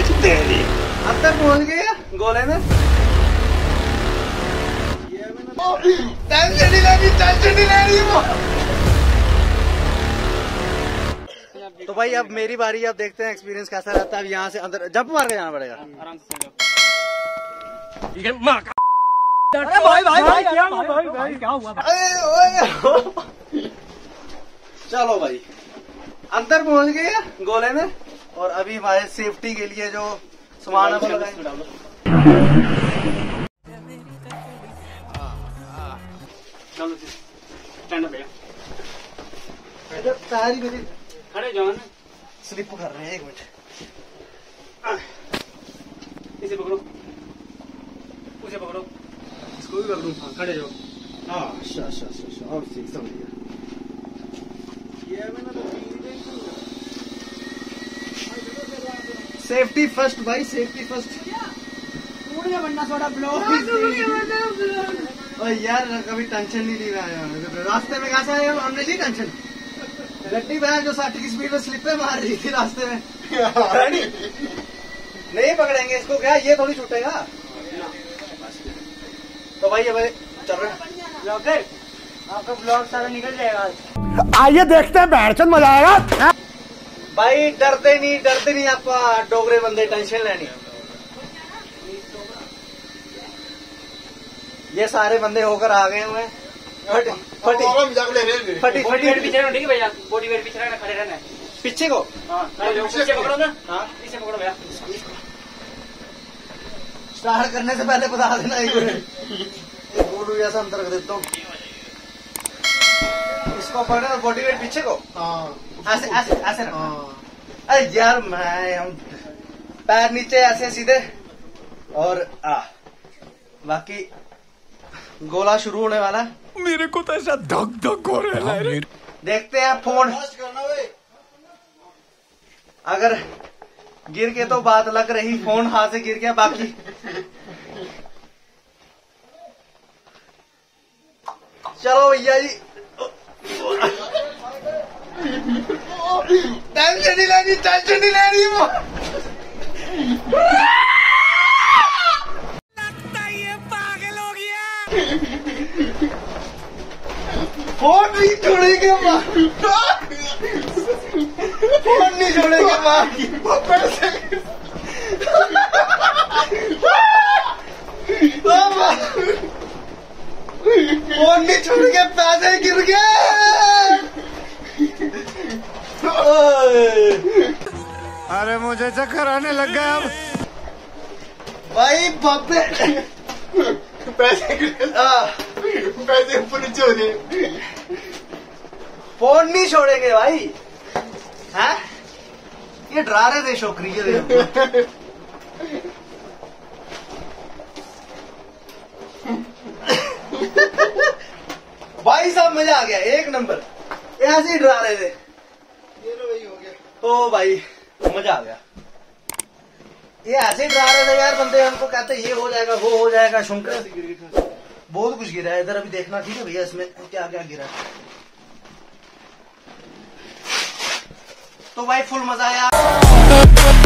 तेरी अंदर पहुंच गया गोले में। टेंशन नहीं लेनी वो। तो भाई अब मेरी बारी, अब देखते हैं एक्सपीरियंस कैसा रहता है। अब यहाँ से अंदर जंप मार के जाना पड़ेगा। आराम से क्या हुआ? चलो भाई अंदर पहुंच गए गोले में, और अभी हमारे सेफ्टी के लिए जो सामान है वो लगाएंगे। खड़े जाओ ना, स्लिप कर रहे हैं। एक मिनट, इसे पकड़ो, उसे पकड़ो, इसको भी पकड़ो। हाँ खड़े जाओ। हाँ अच्छा अच्छा अच्छा, और ठीक समझ गया। सेफ्टी फर्स्ट भाई, सेफ्टी फर्स्ट। बनना थोड़ा ब्लॉक यार, कभी टेंशन नहीं ली रहा है। रास्ते में कैसा है, हमने ली टेंशन। गड्डी बहन जो 60 की स्पीड में स्लिपे मार रही थी रास्ते में। नहीं पकड़ेंगे इसको, क्या ये थोड़ी छूटेगा। तो भाई अब चल रहे हैं, आपका ब्लॉग सारा निकल जाएगा। आइए देखते हैं, बैठचंद मजा आएगा। भाई डरते नहीं आपका डोगरे बंदे, टेंशन लेनी। ये सारे बंदे होकर आ गए हुए हैं। फटी पीछे ठीक है भैया, बॉडी वेट पीछे रहना, खड़े रहना पीछे को। पीछे पकड़ो ना। हाँ पीछे पकड़ो भैया। स्टार्ट करने से पहले बता देना। एक बोलू जैसा अंदर कर देता हूँ, इसको पकड़ो, बॉडी वेट पीछे को। ऐसे ऐसे ऐसे रखना। अरे यार मैं, हम पैर नीचे ऐसे सीधे, और बाकी गोला शुरू होने वाला है। मेरे को तो ऐसा धक धक हो रहा है। देखते हैं फोन, अगर गिर के तो बात लग रही, फोन हाथ से गिर गया। बाकी चलो भैया जी, टेंशन नहीं लेनी वो। फोन नहीं छोड़ेंगे माँ, फोन नहीं छोड़ेंगे माँ। फोन नहीं छोड़ेंगे, पैसे गिर गए। अरे मुझे चक्कर आने लग गया अब। भाई बापे पैसे ऊपर नीचे हो गए। फोन नहीं छोड़ेंगे भाई। हैं? ये डरा रहे थे छोकरी के। भाई साहब मजा आ गया, एक नंबर। ऐसे ही डरा रहे थे, ये लो भाई हो गया। ओ भाई मजा आ गया। ये ऐसे ही डरा रहे थे यार बंदे, हमको कहते ये हो जाएगा वो हो जाएगा। शुक्र बहुत कुछ गिरा है इधर, अभी देखना ठीक है भैया इसमें क्या क्या गिरा है। तो भाई फुल मजा आया।